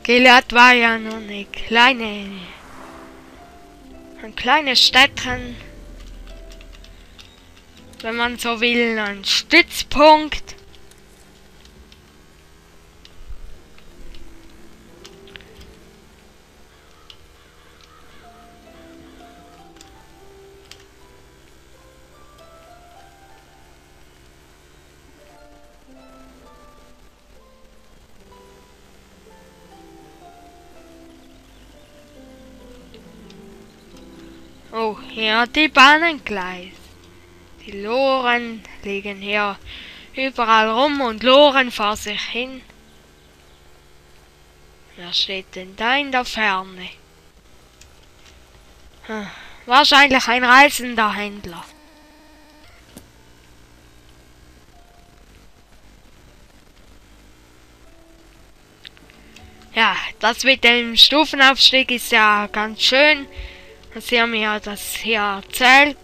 Gilead war ja nur ein kleines Städtchen, wenn man so will, ein Stützpunkt. Oh, hier die Bahngleis. Die Loren liegen hier überall rum und loren vor sich hin. Wer steht denn da in der Ferne? Wahrscheinlich ein reisender Händler. Ja, das mit dem Stufenaufstieg ist ja ganz schön. Sie haben mir das hier erzählt.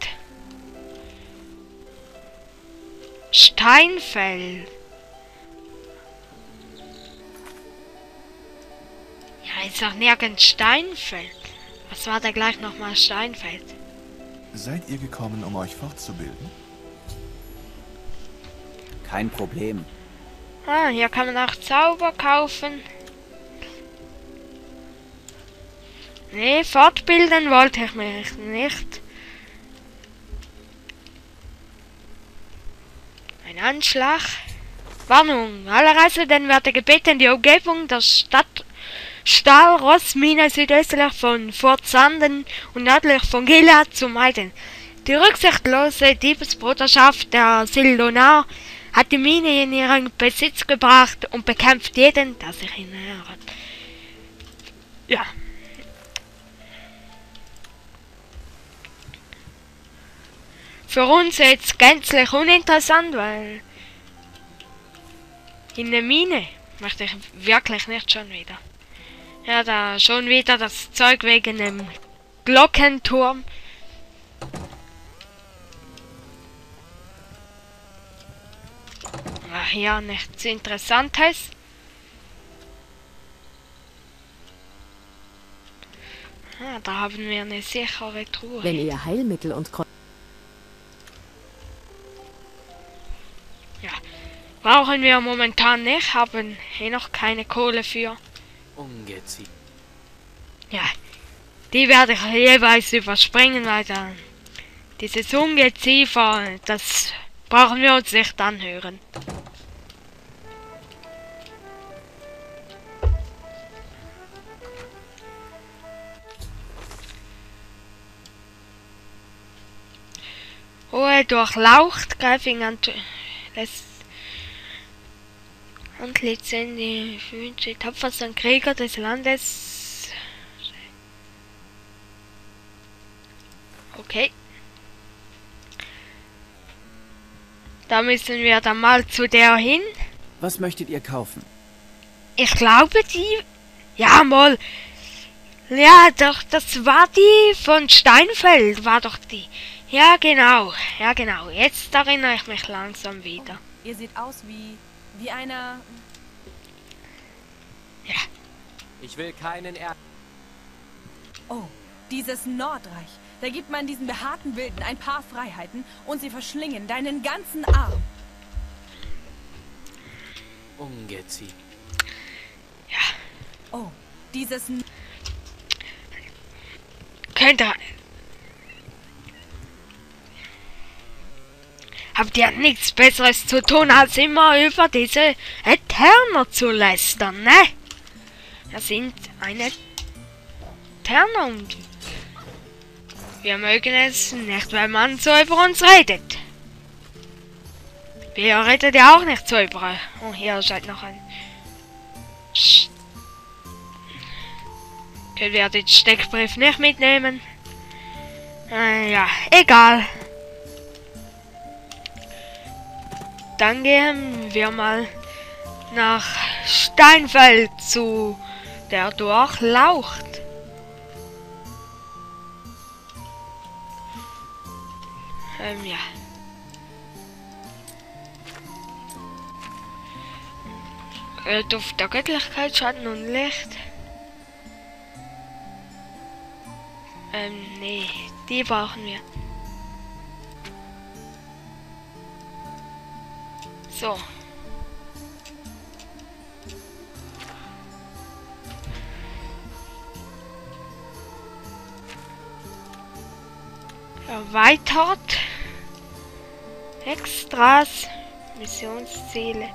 Steinfeld. Ja, ist doch nirgends Steinfeld. Was war da gleich nochmal Steinfeld? Seid ihr gekommen, um euch fortzubilden? Kein Problem. Ah, hier kann man auch Zauber kaufen. Nee, fortbilden wollte ich mich nicht. Ein Anschlag. Warnung. Alle Reisenden werden gebeten, die Umgebung der Stadt Stahlrossmine südöstlich von Fort Sanden und nördlich von Gilead zu meiden. Die rücksichtslose Diebesbruderschaft der Sildonar hat die Mine in ihren Besitz gebracht und bekämpft jeden, der sich nähert. Ja. Für uns jetzt gänzlich uninteressant, weil in der Mine möchte ich wirklich nicht schon wieder. Ja, da schon wieder das Zeug wegen dem Glockenturm. Ach ja, nichts Interessantes. Ah, da haben wir eine sichere Truhe. Wenn ihr Heilmittel und Ja, brauchen wir momentan nicht, haben noch keine Kohle für. Ungeziefer. Ja, die werde ich jeweils überspringen, weil dann dieses Ungeziefer, das brauchen wir uns nicht anhören. Ruhe durchlaucht, Greifing lässt Antlitz in die Wünsche tapfersten Krieger des Landes. Okay. Da müssen wir dann mal zu der hin. Was möchtet ihr kaufen? Ich glaube die... Ja, mal. Ja, doch, das war die von Steinfeld, war doch die. Ja, genau. Ja, genau. Jetzt erinnere ich mich langsam wieder. ihr seht aus wie einer... Ja. Ich will keinen Oh, dieses Nordreich. Da gibt man diesen behaarten Wilden ein paar Freiheiten und sie verschlingen deinen ganzen Arm. Ungeziefer. Ja. Oh, dieses... Könnt ihr... Habt ihr nichts Besseres zu tun, als immer über diese Eterner zu lästern, ne? Wir sind eine Eterner und wir mögen es nicht, wenn man so über uns redet. Wir redet ja auch nicht so über... Oh, hier ist halt noch ein... Können wir den Steckbrief nicht mitnehmen? Ja, egal. Dann gehen wir mal nach Steinfeld zu der Durchlaucht. Ja. Duft der Göttlichkeit, Schatten und Licht. Nee, die brauchen wir. So. Erweitert. Extras. Missionsziele.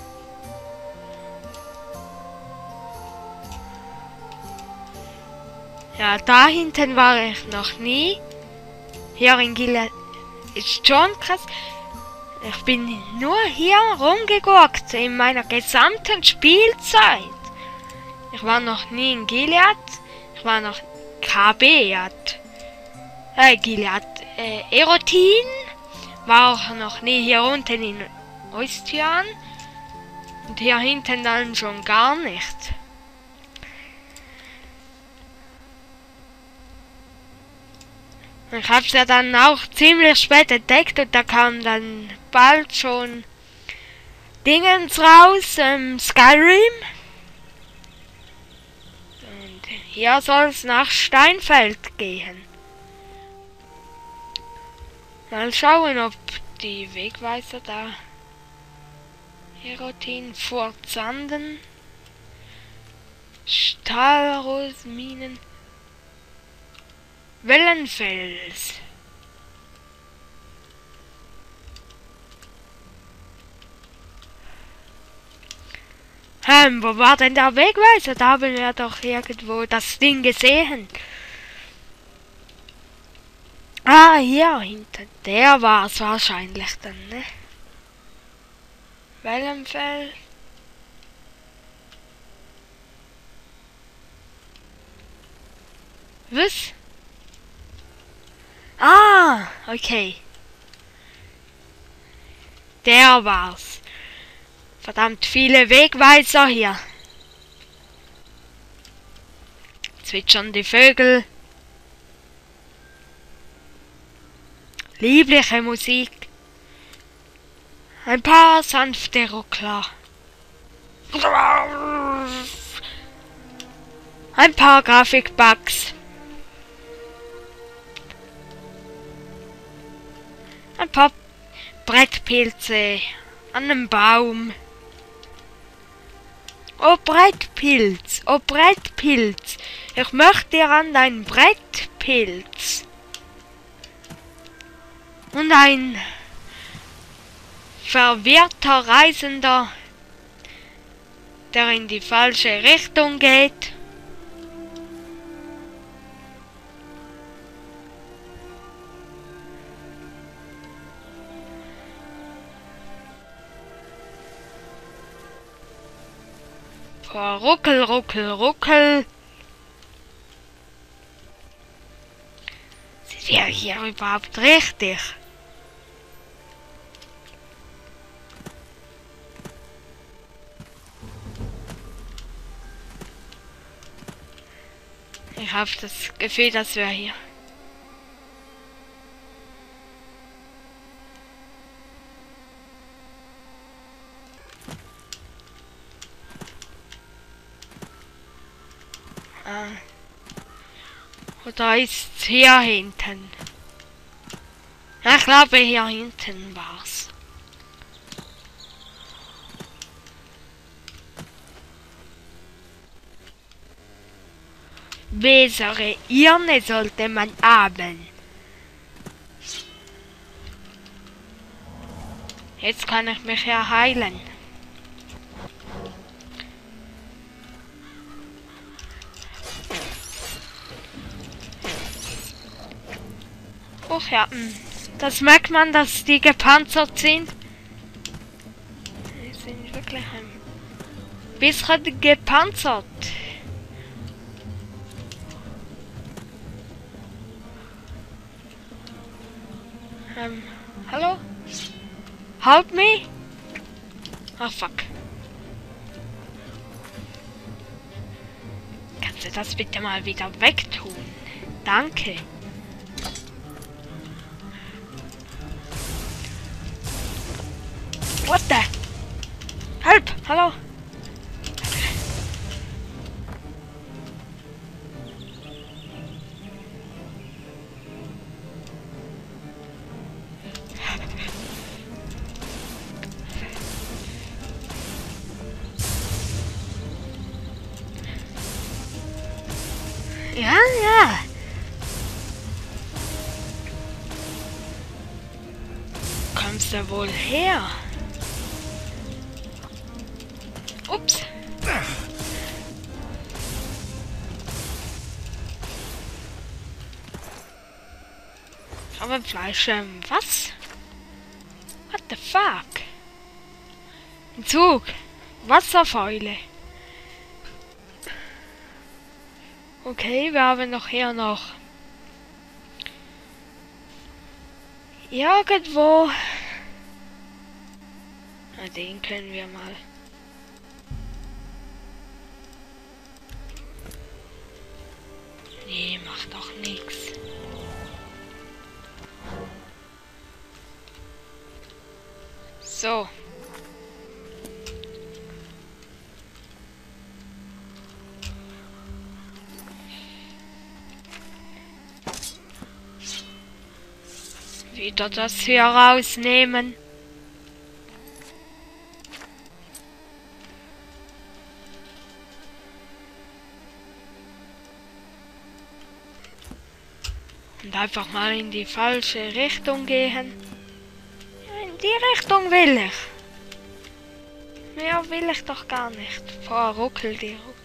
Ja, da hinten war ich noch nie. Hier in Gilead ist schon krass. Ich bin nur hier rumgeguckt in meiner gesamten Spielzeit. Ich war noch nie in Gilead. Ich war noch Gilead. Erotin. War auch noch nie hier unten in Ostian. Und hier hinten dann schon gar nicht. Ich hab's ja dann auch ziemlich spät entdeckt und da kam dann bald schon Dingens raus, Skyrim. Und hier soll's nach Steinfeld gehen. Mal schauen, ob die Wegweiser da... Erotin, Pforzanden, Stahlrosminen, Wellenfels. Wo war denn der Wegweiser? Da haben wir doch irgendwo das Ding gesehen. Ah, hier hinten. Der war es wahrscheinlich dann, ne? Wellenfels. Was? Ah, okay. Der war's. Verdammt viele Wegweiser hier. Zwitschern die Vögel. Liebliche Musik. Ein paar sanfte Ruckler. Ein paar Grafikbugs. Ein paar Brettpilze an einem Baum. Oh Brettpilz, oh Brettpilz. Ich möchte dir an dein Brettpilz. Und ein verwirrter Reisender, der in die falsche Richtung geht. Boah, ruckel, ruckel, ruckel. Sind wir hier überhaupt richtig? Ich habe das Gefühl, dass wir hier... Oder ist es hier hinten? Ja, ich glaube, hier hinten war's. Bessere Irne sollte man haben. Jetzt kann ich mich ja heilen. Och ja, das merkt man, dass die gepanzert sind. Die sind wirklich ein bisschen gepanzert. Hallo? Help me? Oh fuck. Kannst du das bitte mal wieder wegtun? Danke. What the? Help! Hallo? kommst du wohl her? Ups. Aber Fleisch, was? What the fuck? Ein Zug. Wasserfäule. Okay, wir haben noch hier noch irgendwo. Na, den können wir mal. Nee, macht doch nichts. So. Wieder das hier rausnehmen. Und einfach mal in die falsche Richtung gehen. Ja, in die Richtung will ich. Mehr will ich doch gar nicht. Boah, ruckelt die.